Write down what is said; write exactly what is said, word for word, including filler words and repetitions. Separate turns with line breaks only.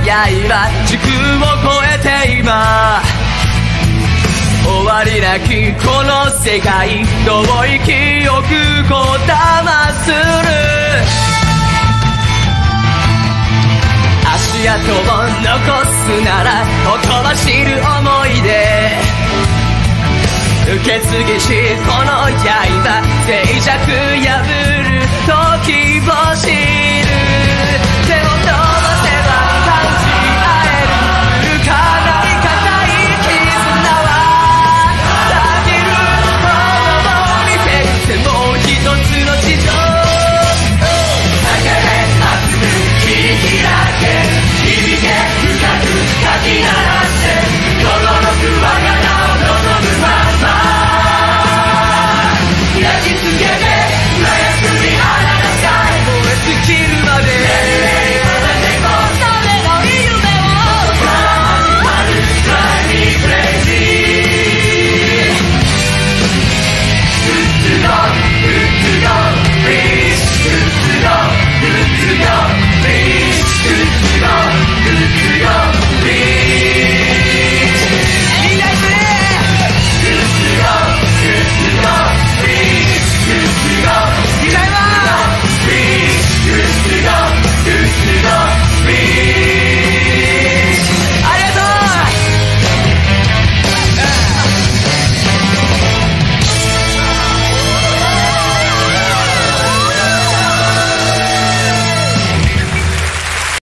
刃時空を超えて今終わりなきこの世界遠い記憶こだまする足跡を残すならほとばしる思い出受け継ぎしこの刃静寂破る時星